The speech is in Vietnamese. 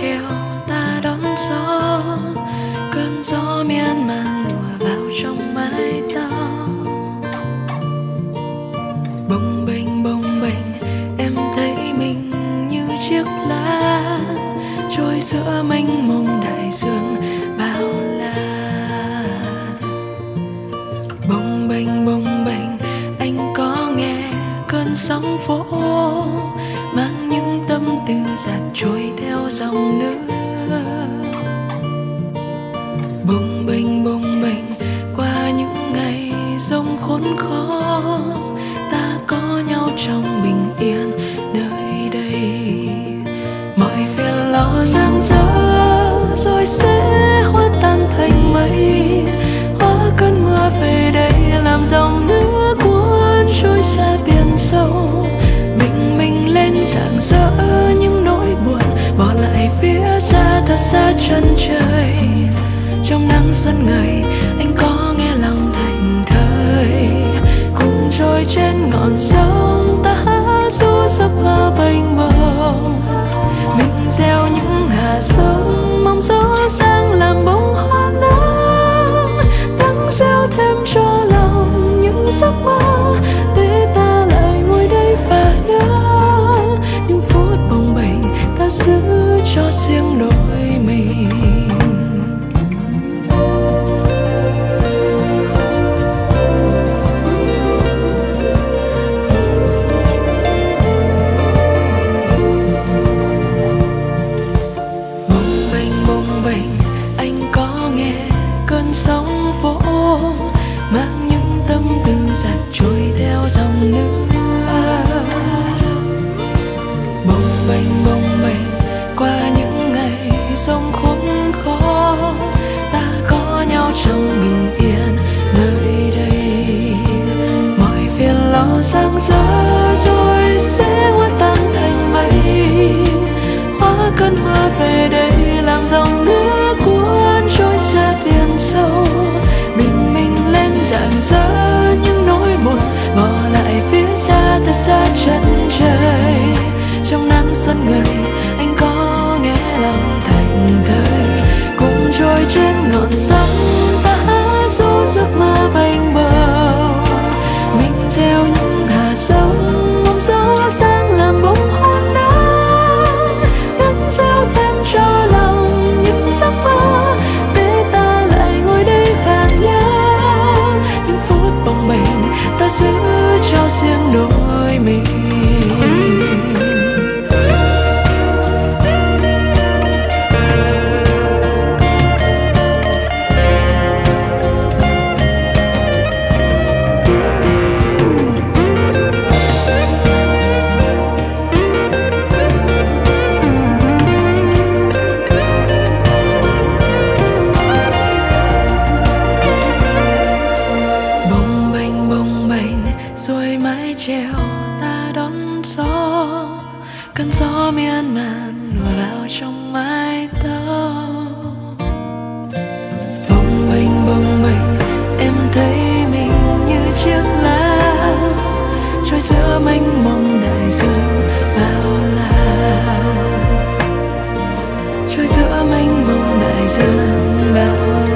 treo ta đón gió, cơn gió miên man lùa vào trong mái tóc. Bồng bềnh em thấy mình như chiếc lá trôi giữa mênh mông đại dương bao la. Bồng bềnh anh có nghe cơn sóng vỗ mang những tâm tư dạt trôi theo dòng nước. Bồng bềnh qua những ngày giông khốn khó, ta có nhau trong bình yên nơi đây. Mọi phiền lo giăng dở rồi sẽ hóa tan thành mây, hóa cơn mưa về đây làm dòng nước cuốn trôi xa biển sâu. Mình lên rạng rỡ những nỗi buồn, bỏ lại phía xa thật xa chân trời. Trong nắng xuân ngời anh có nghe lòng thành thơi, cùng trôi trên ngọn sông ta hát ru giấc mơ mênh mông. Mình gieo những hạt giống mong gió sang làm bông hoa nắng, đắng gieo thêm cho lòng những giấc mơ để ta lại ngồi đây và nhớ những phút bồng bềnh ta giữ cho riêng đôi mình. Bồng bềnh anh có nghe cơn sóng vỗ mang những tâm tư dạt trôi theo dòng nước. Bồng bềnh qua những ngày sông khốn khó, ta có nhau trong bình yên nơi đây. Mọi phiền lo giăng dở rồi sẽ hóa tan thành mây, hóa cơn mưa về đây làm dòng nước cuốn trôi xa biển sâu. Mình lên rạng rỡ những nỗi buồn, bỏ lại phía xa thật xa chân trời. Trong nắng xuân ngời anh có nghe lòng thành thơi, cùng trôi trên ngọn sóng ta hát ru giấc mơ mênh mông. Mình gieo những hạt giống mong gió sang làm bông hoa nắng, đắng gieo thêm cho lòng những giấc mơ để ta lại ngồi đây và nhớ những phút bồng bềnh ta giữ cho riêng đôi mình. Bồng bềnh rồi mái treo ta đón gió, cơn gió miên man lùa vào trong mái tóc. Bồng bềnh em thấy mình như chiếc lá trôi giữa mênh mông đại dương bao la, trôi giữa mênh mông đại dương bao la.